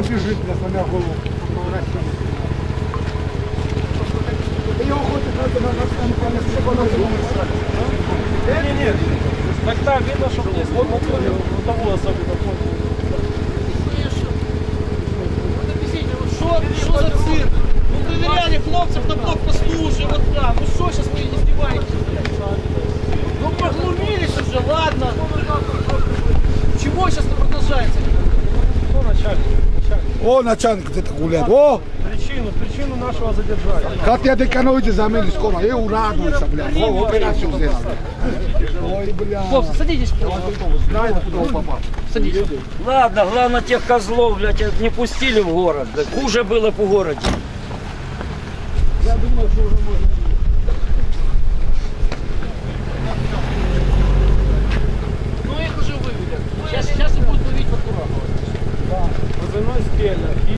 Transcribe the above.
бежит, бля, сломя голову. Ее охотят на Нет. Так там видно, что здесь вот того особенно понял. Что за цирк? Ну проверяли хлопцев на блокпосту уже, вот там. Ну что сейчас вы издеваетесь? Ну поглумились уже, ладно. Чего сейчас продолжается? Кто начальник? О, начальник где-то гуляет. О! Причину нашего задержания. Как я декановите заменили скоро. Я урадуюсь, бля. О, операцию сделали. Ой, бля. Хлопцы, садитесь. Знает, куда он попал. Садитесь. Ладно, главное тех козлов, блядь, не пустили в город. Да хуже было по городе. Я думаю, что уже можно. Ну их уже вывели. Сейчас и будут ловить прокурора. Позывной «Скеллер».